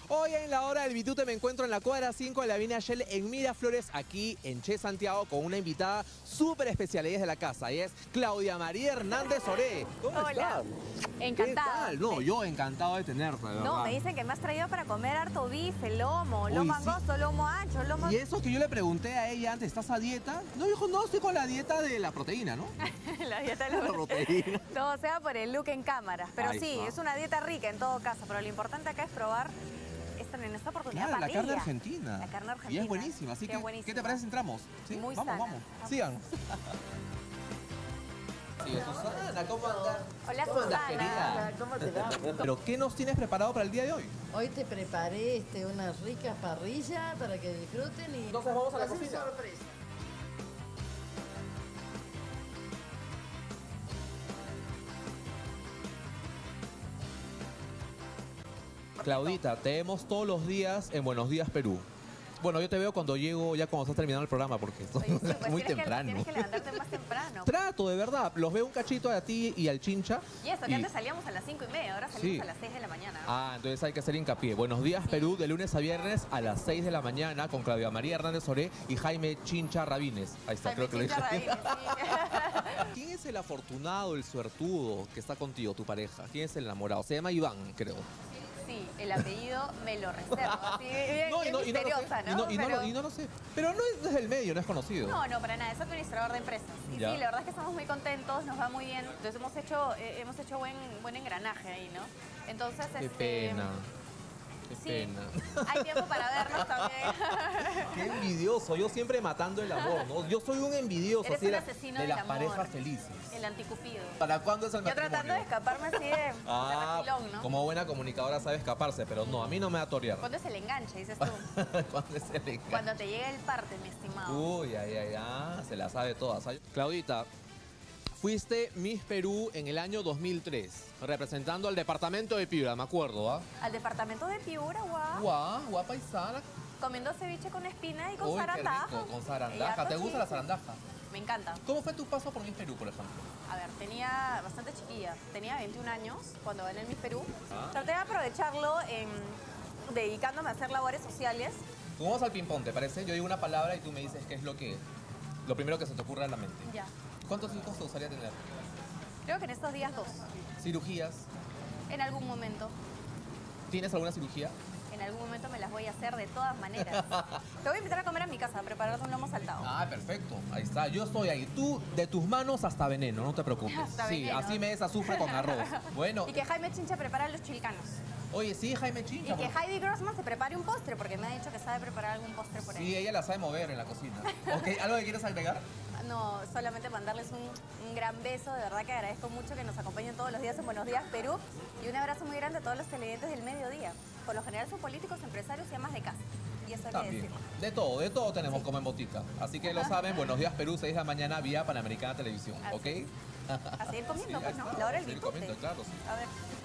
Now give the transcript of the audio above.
Hoy en la hora del Bitute me encuentro en la cuadra 5 de la avenida Shell en Miraflores, aquí en Che Santiago, con una invitada súper especial. Ella es de la casa, ella es Claudia María Hernández Oré. ¿Cómo estás? Encantada. ¿Qué tal? No, yo encantado de tenerte, de verdad. No, me dicen que me has traído para comer harto bife, lomo, lomo sí. angosto, lomo ancho, lomo... Y eso que yo le pregunté a ella antes, ¿estás a dieta? No, dijo, no, estoy con la dieta de la proteína, ¿no? La dieta de La proteína. Todo sea por el look en cámara. Pero Ahí sí, está. es una dieta rica en todo caso. Pero lo importante acá es probar en esta oportunidad Claro, la parrilla. carne argentina. La carne argentina. Y es buenísima, así Qué que, buenísima. ¿qué te parece si entramos? ¿Sí? Muy Vamos, sana. vamos. Síganos. Sí, Susana, ¿cómo andas? Hola, ¿Cómo andas, Susana. querida? Hola, ¿cómo te va? ¿Pero qué nos tienes preparado para el día de hoy? Hoy te preparé unas ricas parrillas para que disfruten y... Entonces vamos a la hacer cocina. sorpresa. Claudita, te vemos todos los días en Buenos Días, Perú. Bueno, yo te veo cuando llego, ya cuando estás terminando el programa, porque esto Oye, sí, pues muy tienes temprano. Tienes que levantarte más temprano. Trato, de verdad. Los veo un cachito a ti y al Chincha. Y eso, que antes salíamos a las 5:30, ahora salimos Sí. a las 6 de la mañana. Ah, entonces hay que hacer hincapié. Buenos Días, Perú, de lunes a viernes a las 6 de la mañana con Claudia María Hernández Oré y Jaime Chincha Rabines. Ahí está, Jaime creo que lo Chincha dije. Rabines, ¿Quién es el afortunado, el suertudo que está contigo, tu pareja? ¿Quién es el enamorado? Se llama Iván, creo. Sí, el apellido me lo reservo. Así, bien, No, y no lo misteriosa, sé. ¿no? Y no lo sé. Pero no es del medio, no es conocido. No, para nada, es administrador de empresas. Y Ya. sí, la verdad es que estamos muy contentos, nos va muy bien. Entonces hemos hecho buen engranaje ahí, ¿no? Entonces, Qué pena. Qué sí, pena. hay tiempo para vernos también. Qué envidioso. Yo siempre matando el amor, ¿no? Yo soy un envidioso Eres así un de, asesino de del las amor. parejas felices. El anticupido. ¿Para cuándo es el Yo matrimonio? tratando de escaparme así de refilón, ¿no? Como buena comunicadora sabe escaparse, pero no, a mí no me va a torear. ¿Cuándo es el enganche, dices tú? ¿Cuándo es el enganche? Cuando te llega el parte, mi estimado. Uy, se la sabe todas. Claudita, fuiste Miss Perú en el año 2003, representando al departamento de Piura, me acuerdo, ¿ah? Al departamento de Piura, Guapa y sana. comiendo ceviche con espina y con Uy, qué zarandaja. rico, con Y zarandaja. harto ¿Te gusta la chiste. zarandaja? Me encanta. ¿Cómo fue tu paso por Miss Perú, por ejemplo? A ver, tenía bastante chiquilla. Tenía 21 años cuando gané el Miss Perú. Ah. Traté de aprovecharlo dedicándome a hacer labores sociales. Vamos al ping-pong, ¿te parece? Yo digo una palabra y tú me dices qué es lo primero que se te ocurre a la mente. Ya. ¿Cuántos hijos te gustaría tener? Creo que en estos días 2. ¿Cirugías? En algún momento. ¿Tienes alguna cirugía? En algún momento me las voy a hacer de todas maneras. Te voy a invitar a comer a mi casa, a prepararte un lomo saltado. Ah, perfecto. Ahí está. Yo estoy ahí. Tú, de tus manos hasta veneno, no te preocupes. Hasta sí, veneno. así me des azufre con arroz. Bueno, Y que Jaime Chincha prepara los chilcanos. oye, sí, Jaime Y Chincha. que Heidi Grossman se prepare un postre, porque me ha dicho que sabe preparar algún postre por ahí. Sí, ella la sabe mover en la cocina. Ok, ¿algo que quieres agregar? No, solamente mandarles un gran beso. De verdad que agradezco mucho que nos acompañen todos los días en Buenos Días, Perú. Y un abrazo muy grande a todos los televidentes del mediodía. Por lo general son políticos, empresarios y amas de casa. Y eso hay que También. decirlo. De todo tenemos como en botica. Así que lo saben, Buenos Días Perú, 6 de la mañana, vía Panamericana Televisión. Así ¿Ok? A seguir comiendo, Sí, pues, ahí ¿no? está, La hora del seguir bitute. comiendo, claro, sí. A ver.